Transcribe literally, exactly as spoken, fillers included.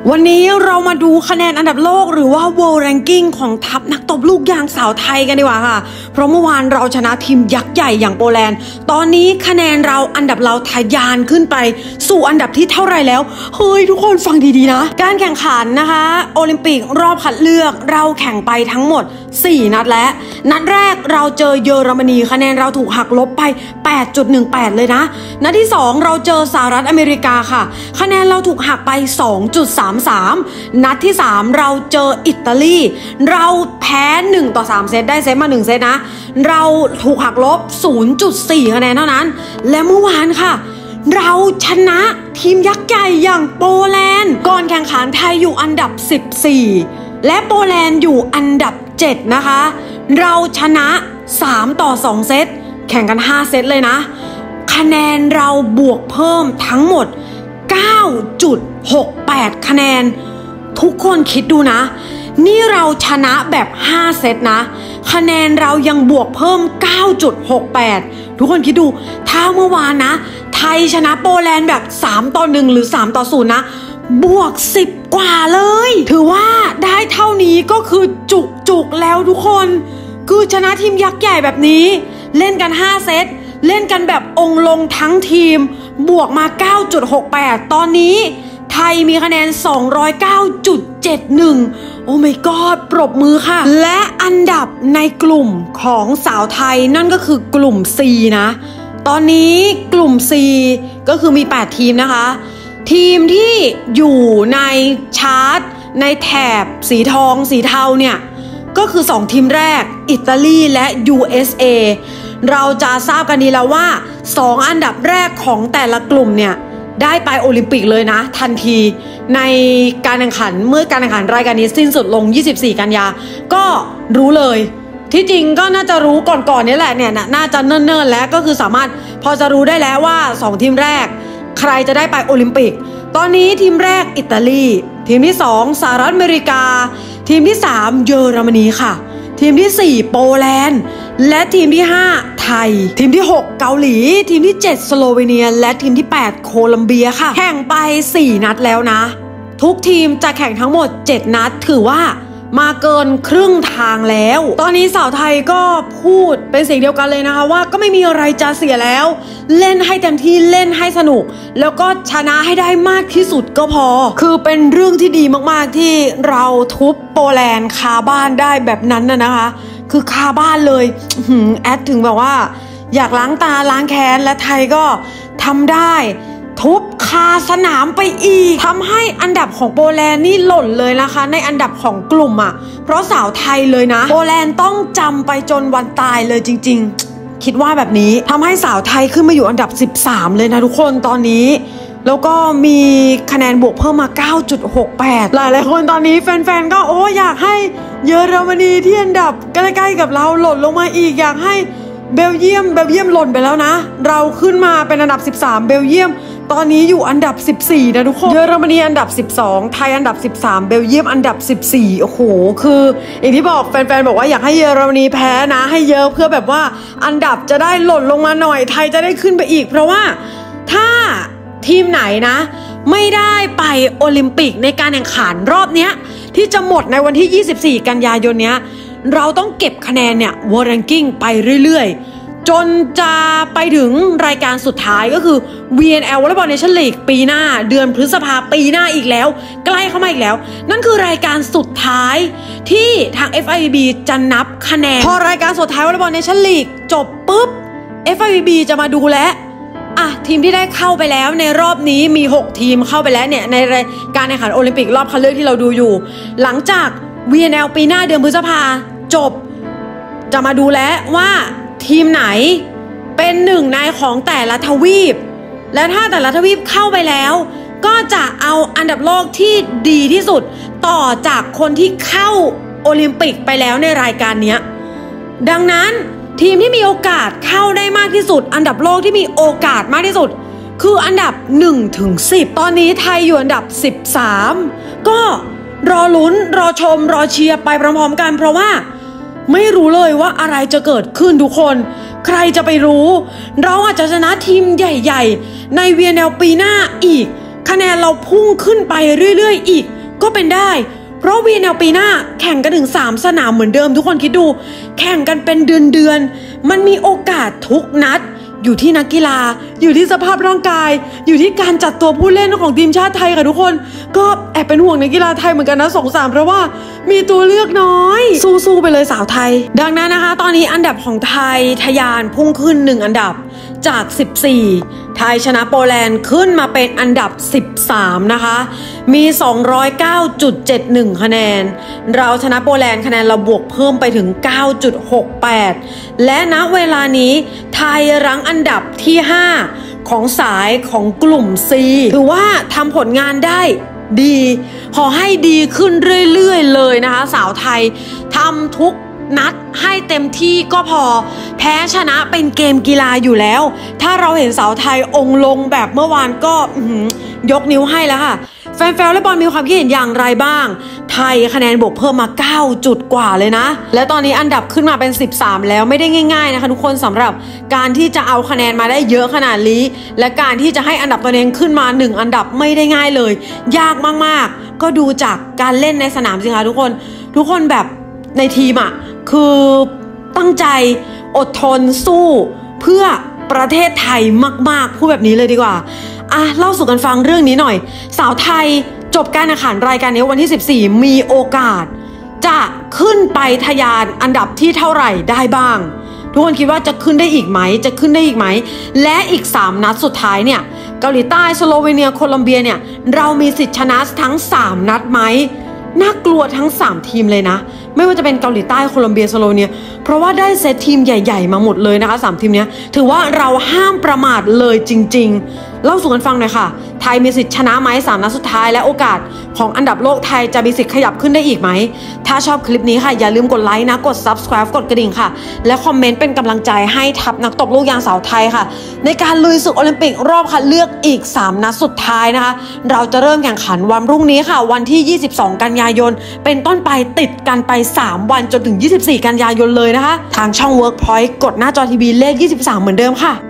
วันนี้เรามาดูคะแนนอันดับโลกหรือว่า World Ranking ของทัพนักตบลูกยางสาวไทยกันดีกว่าค่ะเพราะเมื่อวานเราชนะทีมยักษ์ใหญ่อย่างโปแลนด์ตอนนี้คะแนนเราอันดับเราทะยานขึ้นไปสู่อันดับที่เท่าไรแล้วเฮ้ยทุกคนฟังดีๆนะการแข่งขันนะคะโอลิมปิกรอบคัดเลือกเราแข่งไปทั้งหมดสี่นัดและนัดแรกเราเจอเยอรมนีคะแนนเราถูกหักลบไป แปดจุดหนึ่งแปด เลยนะนัดที่สองเราเจอสหรัฐอเมริกาค่ะคะแนนเราถูกหักไป สองจุดสามสาม นัดที่สามเราเจออิตาลีเราแพ้หนึ่งต่อสามเซตได้เซตมาหนึ่งเซตนะเราถูกหักลบ ศูนย์จุดสี่ คะแนนเท่านั้นและเมื่อวานค่ะเราชนะทีมยักษ์ใหญ่อย่างโปแลนด์ก่อนแข่งขันไทยอยู่อันดับสิบสี่และโปแลนด์อยู่อันดับเจ็ดนะคะเราชนะสามต่อสองเซตแข่งกันห้าเซตเลยนะคะแนนเราบวกเพิ่มทั้งหมด เก้าจุดหกแปด คะแนนทุกคนคิดดูนะนี่เราชนะแบบห้าเซตนะคะแนนเรายังบวกเพิ่ม เก้าจุดหกแปด ทุกคนคิดดูถ้าเมื่อวานนะไทยชนะโปแลนด์แบบสามต่อหนึ่งหรือสามต่อศูนย์นะบวกสิบกว่าเลยถือว่าได้เท่านี้ก็คือจุกจุกแล้วทุกคนคือชนะทีมยักษ์ใหญ่แบบนี้เล่นกันห้าเซตเล่นกันแบบองค์ลงทั้งทีมบวกมา เก้าจุดหกแปด ตอนนี้ไทยมีคะแนน สองร้อยเก้าจุดเจ็ดหนึ่ง โอ้ my god ปรบมือค่ะและอันดับในกลุ่มของสาวไทยนั่นก็คือกลุ่ม C นะตอนนี้กลุ่ม C ก็คือมีแปดทีมนะคะทีมที่อยู่ในชาร์ตในแถบสีทองสีเทาเนี่ยก็คือสองทีมแรกอิตาลีและ ยู เอส เอ เราจะทราบกันดีแล้วว่าสองอันดับแรกของแต่ละกลุ่มเนี่ยได้ไปโอลิมปิกเลยนะทันทีในการแข่งขันเมื่อการแข่งขันรายการนี้สิ้นสุดลงยี่สิบสี่กันยาก็รู้เลยที่จริงก็น่าจะรู้ก่อนๆนี่แหละเนี่ยน่าจะเนิ่นๆแล้วก็คือสามารถพอจะรู้ได้แล้วว่าสองทีมแรกใครจะได้ไปโอลิมปิกตอนนี้ทีมแรกอิตาลีทีมที่สองสหรัฐอเมริกาทีมที่สามเยอรมนีค่ะทีมที่สี่โปแลนด์และทีมที่ห้าไทยทีมที่หกเกาหลีทีมที่เจ็ดสโลวีเนียและทีมที่แปดโคลัมเบียค่ะแข่งไปสี่นัดแล้วนะทุกทีมจะแข่งทั้งหมดเจ็ดนัดถือว่ามาเกินครึ่งทางแล้วตอนนี้สาวไทยก็พูดเป็นเสียงเดียวกันเลยนะคะว่าก็ไม่มีอะไรจะเสียแล้วเล่นให้เต็มที่เล่นให้สนุกแล้วก็ชนะให้ได้มากที่สุดก็พอคือเป็นเรื่องที่ดีมากๆที่เราทุบโปแลนด์คาบ้านได้แบบนั้นนะนะคะคือคาบ้านเลยแอดถึงแบบว่าอยากล้างตาล้างแค้นและไทยก็ทำได้ทุบคาสนามไปอีกทำให้อันดับของโปแลนด์นี่หล่นเลยนะคะในอันดับของกลุ่มอ่ะเพราะสาวไทยเลยนะโปแลนด์ต้องจำไปจนวันตายเลยจริงๆคิดว่าแบบนี้ทำให้สาวไทยขึ้นมาอยู่อันดับสิบสามเลยนะทุกคนตอนนี้แล้วก็มีคะแนนบวกเพิ่มมา เก้าจุดหกแปด หลายๆคนตอนนี้แฟนๆก็โอ้อยากให้เยอรมนีที่อันดับใกล้ๆกับเราหล่นลงมาอีกอยากให้เบลเยียมเบลเยียมหล่นไปแล้วนะเราขึ้นมาเป็นอันดับสิบสามเบลเยียมตอนนี้อยู่อันดับสิบสี่นะทุกคนเยอรมนีอันดับสิบสองไทยอันดับสิบสามเบลเยียมอันดับสิบสี่โอ้โหคืออย่างที่บอกแฟนๆบอกว่าอยากให้เยอรมนีแพ้นะให้เยอะเพื่อแบบว่าอันดับจะได้หล่นลงมาหน่อยไทยจะได้ขึ้นไปอีกเพราะว่าถ้าทีมไหนนะไม่ได้ไปโอลิมปิกในการแข่งขันรอบเนี้ยที่จะหมดในวันที่ยี่สิบสี่กันยายนเนี้ยเราต้องเก็บคะแนนเนี่ย World Ranking ไปเรื่อยๆจนจะไปถึงรายการสุดท้ายก็คือ วี เอ็น แอล Volleyball Nation League ปีหน้าเดือนพฤษภาปีหน้าอีกแล้วใกล้เข้ามาอีกแล้วนั่นคือรายการสุดท้ายที่ทาง เอฟ ไอ บี จะนับคะแนนพอรายการสุดท้าย Volleyball Nation League จบปุ๊บ เอฟ ไอ บี จะมาดูแลอ่ะทีมที่ได้เข้าไปแล้วในรอบนี้มีหกทีมเข้าไปแล้วเนี่ยในการแข่งขันโอลิมปิกรอบคัดเลือกที่เราดูอยู่หลังจาก วี เอ็น แอล ปีหน้าเดือนพฤษภาจบจะมาดูแลว่าทีมไหนเป็นหนึ่งในของแต่ละทวีปและถ้าแต่ละทวีปเข้าไปแล้วก็จะเอาอันดับโลกที่ดีที่สุดต่อจากคนที่เข้าโอลิมปิกไปแล้วในรายการนี้ดังนั้นทีมที่มีโอกาสเข้าได้มากที่สุดอันดับโลกที่มีโอกาสมากที่สุดคืออันดับหนึ่งถึงสิบตอนนี้ไทยอยู่อันดับสิบสามก็รอลุ้นรอชมรอเชียร์ไปพร้อมๆกันเพราะว่าไม่รู้เลยว่าอะไรจะเกิดขึ้นทุกคนใครจะไปรู้เราอาจจะชนะทีมใหญ่ๆใน วี เอ็น แอล ปีหน้าอีกคะแนนเราพุ่งขึ้นไปเรื่อยๆอีกก็เป็นได้เพราะ วี เอ็น แอล ปีหน้าแข่งกันถึงสามสนามเหมือนเดิมทุกคนคิดดูแข่งกันเป็นเดือนๆมันมีโอกาสทุกนัดอยู่ที่นักกีฬาอยู่ที่สภาพร่างกายอยู่ที่การจัดตัวผู้เล่นของทีมชาติไทยค่ะทุกคนก็แอบเป็นห่วงนักกีฬาไทยเหมือนกันนะสงสารเพราะว่ามีตัวเลือกน้อยสู้ๆไปเลยสาวไทยดังนั้นนะคะตอนนี้อันดับของไทยทะยานพุ่งขึ้นหนึ่งอันดับจากสิบสี่ไทยชนะโปแลนด์ขึ้นมาเป็นอันดับสิบสามนะคะมี สองร้อยเก้าจุดเจ็ดหนึ่ง คะแนนเราชนะโปแลนด์คะแนนเราบวกเพิ่มไปถึง เก้าจุดหกแปด และณเวลานี้ไทยรั้งอันดับที่ห้าของสายของกลุ่ม C ถือว่าทำผลงานได้ดีขอให้ดีขึ้นเรื่อยๆเลยนะคะสาวไทยทำทุกนัดให้เต็มที่ก็พอแพ้ชนะเป็นเกมกีฬาอยู่แล้วถ้าเราเห็นสาวไทยองค์ลงแบบเมื่อวานก็ยกนิ้วให้แล้วค่ะแฟนๆวอลเลย์บอลมีความคิดเห็นอย่างไรบ้างไทยคะแนนบวกเพิ่มมาเก้าจุดกว่าเลยนะและตอนนี้อันดับขึ้นมาเป็นสิบสามแล้วไม่ได้ง่ายๆนะคะทุกคนสำหรับการที่จะเอาคะแนนมาได้เยอะขนาดนี้และการที่จะให้อันดับตัวเองขึ้นมาหนึ่งอันดับไม่ได้ง่ายเลยยากมากๆก็ดูจากการเล่นในสนามสิคะทุกคนทุกคนแบบในทีมอ่ะคือตั้งใจอดทนสู้เพื่อประเทศไทยมากๆพูดแบบนี้เลยดีกว่าอ่ะเล่าสู่กันฟังเรื่องนี้หน่อยสาวไทยจบการแข่งขันรายการนี้วันที่สิบสี่มีโอกาสจะขึ้นไปทะยานอันดับที่เท่าไหร่ได้บ้างทุกคนคิดว่าจะขึ้นได้อีกไหมจะขึ้นได้อีกไหมและอีกสามนัดสุดท้ายเนี่ยเกาหลีใต้สโลวีเนียโคลอมเบียเนี่ยเรามีสิทธิชนะทั้งสามนัดไหมน่ากลัวทั้งสามทีมเลยนะไม่ว่าจะเป็นเกาหลีใต้โคลอมเบียสโลวีเนียเพราะว่าได้เซตทีมใหญ่ๆมาหมดเลยนะคะสามทีมนี้ถือว่าเราห้ามประมาทเลยจริงๆเล่าสู่กันฟังหน่อยค่ะไทยมีสิทธิชนะไหมสามนัดสุดท้ายและโอกาสของอันดับโลกไทยจะมีสิทธิ์ขยับขึ้นได้อีกไหมถ้าชอบคลิปนี้ค่ะอย่าลืมกดไลค์นะกด ซับสไครบ์ กดกระดิ่งค่ะและคอมเมนต์เป็นกำลังใจให้ทัพนักตบลูกยางสาวไทยค่ะในการลุยศึกโอลิมปิกรอบคัดเลือกอีกสามนัดสุดท้ายนะคะเราจะเริ่มแข่งขันวันพรุ่งนี้ค่ะวันที่ยี่สิบสองกันยายนเป็นต้นไปติดกันไปสามวันจนถึงยี่สิบสี่กันยายนเลยนะคะทางช่อง Workpoint กดหน้าจอทีวีเลขยี่สิบสามเหมือนเดิมค่ะ